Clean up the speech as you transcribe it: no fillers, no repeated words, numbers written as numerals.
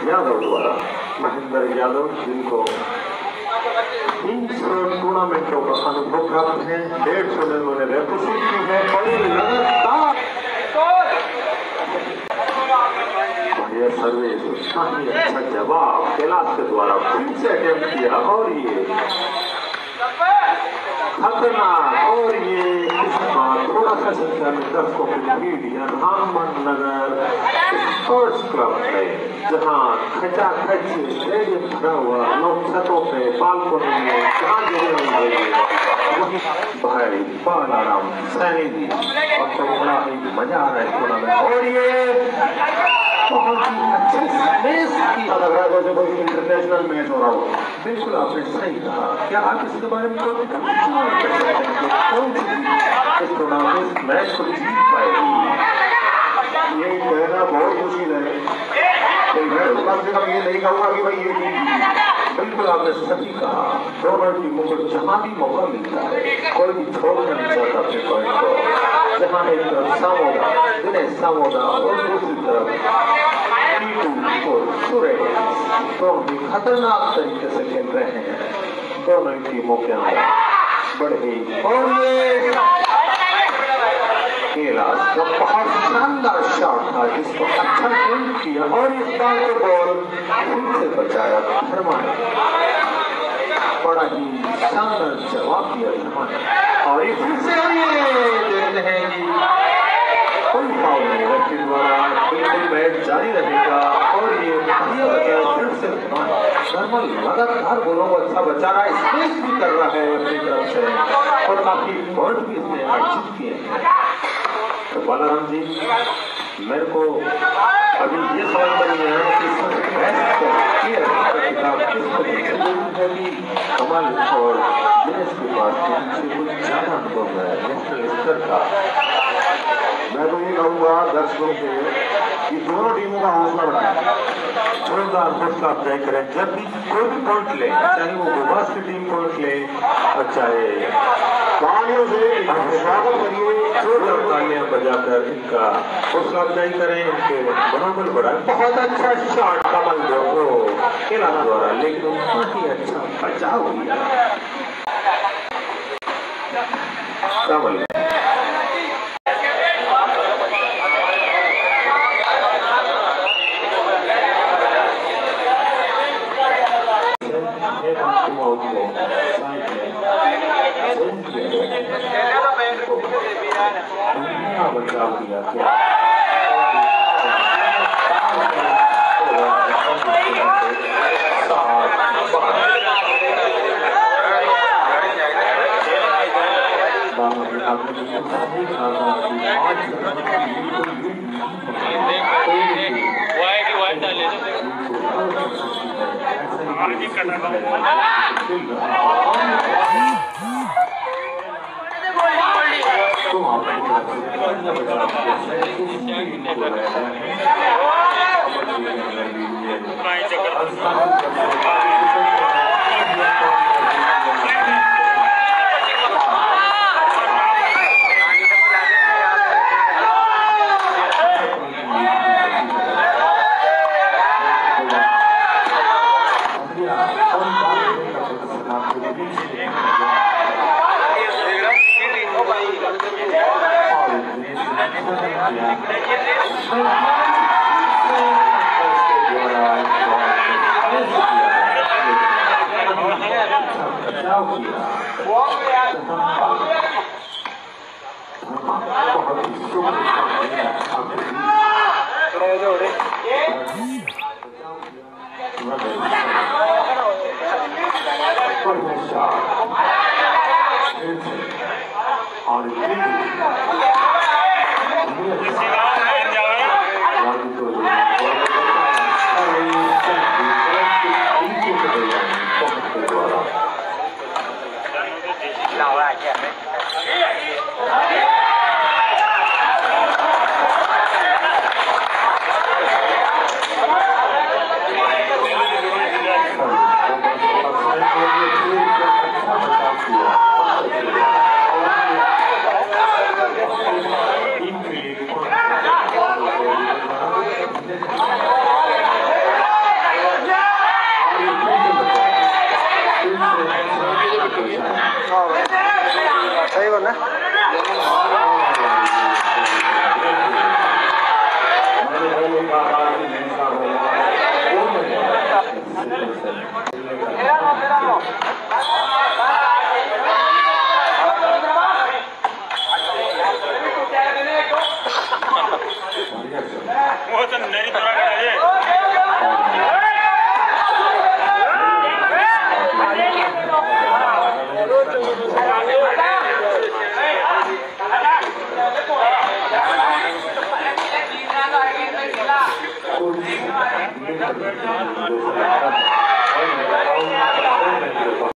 यादव द्वारा महेंद्र यादव जिनको 300 टूर्नामेंटों का अनुभव प्राप्त है, 150 में उन्होंने रेपुटेशन की है और लगातार यह सर्विस उसका ही अच्छा जवाब कैलाश के द्वारा फिर से अटेम्प्ट किया और ये खतरनाक और ये इस बार थोड़ा सा संख्या में दर्शकों की भीड़ यहाँ राममन नगर स्पोर्ट्स क्लब है जहाँ खचाखच स्टेडियम भरा हुआ लोग छतों पे बालकोनी में जहाँ जगह मिल वही भाई बालाराम सैनी जी और तो बड़ा ही मजा आ रहा है टूर्नामेंट और ये बहुत ही अच्छे स्पेस की लग रहा है जैसे कोई इंटरनेशनल मैच हो रहा हो। बिल्कुल आपने सही कहा। क्या आप इसके बारे में कौन इस टूर्नामेंट मैच को जीत पाएगी ये कहना बहुत मुश्किल है। मैं तो कम से कम ये नहीं कहूँगा कि भाई ये बिल्कुल आपने सही कहा। दोनों टीमों को जहाँ भी मौका मिलता है कोई भी छोड़ना नहीं चाहता अपने पॉइंट को। जहाँ एक तरफ सामोदा दिनेश सामोदा और दूसरी तरफ तो भी खतरनाक तरीके से खेल रहे हैं दोनों टीमों के अंदर बड़े और ये कैलाश का बहुत शानदार शॉट था जिसको अच्छा ड्रिल किया और इस बार को बॉल फिर से बचाया धर्मा ने बड़ा ही शानदार जवाब दिया धर्मा ने और ये फिर से देखते हैं कि कोई फाउल नहीं रखी द्वारा बिल्कुल मैच जारी रहेगा और ये फिर से धर्मल लगातार गोलों को अच्छा बचा रहा है स्पेस भी कर रहा है अपनी तरफ से और काफी पॉइंट भी इसने अर्जित किए हैं। तो बालाराम जी मेरे को अभी ये सवाल बनी है कि कमल और दिनेश के पास कुछ ज्यादा अनुभव है नेशनल स्तर का। मैं तो ये कहूँगा दर्शकों से कि दोनों टीमों का हौसला बढ़ाएं, जोरदार हौसला अफजाई करें। जब भी कोई भी पॉइंट ले चाहे वो गोवास की टीम पॉइंट ले और चाहे तालियों से स्वागत करिए, जोरदार तालियां बजाकर इनका हौसला अफजाई करें, इनके मनोबल बढ़ाएं। बहुत अच्छा शॉट कमल को कैलाश द्वारा लेकिन बहुत ही अच्छा बचाव किया कमल। बचाव किया क्या और